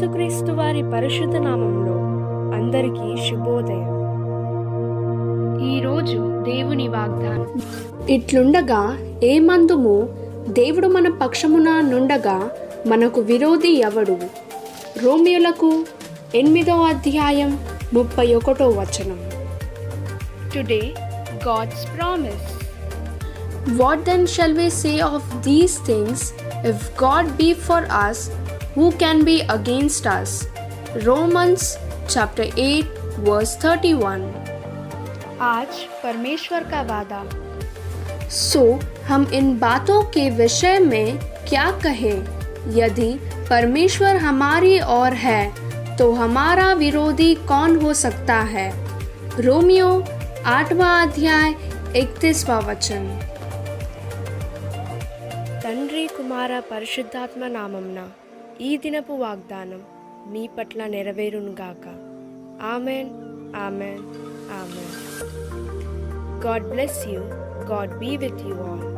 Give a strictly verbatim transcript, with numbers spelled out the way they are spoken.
యేసుక్రీస్తు వారి పరిశుద్ధ నామంలో అందరికీ శుభోదయం. ఈరోజు దేవుని వాగ్దానం. ఇట్లుండగా ఏమందుము, దేవుడు మన పక్షమున నుండగా మనకు విరోధి ఎవడు? రోమియోలకు ఎనిమిదో అధ్యాయం ముప్పై ఒకటో వచనం. Today God's promise. What then shall we say of these things? If God be for us, who can be against us? Romans chapter eight verse thirty-one. आज परमेश्वर का वादा. सो so, हम इन बातों के विषय में क्या कहें? यदि परमेश्वर हमारी ओर है तो हमारा विरोधी कौन हो सकता है? रोमियो आठवां अध्याय इकतीसवां वचन. తండ్రి కుమార పరిశుద్ధాత్మ నామంన ఈ దినపు వాగ్దానం మీ పట్ల నెరవేరునుగాక. Amen, amen, amen. God bless you. God be with you all.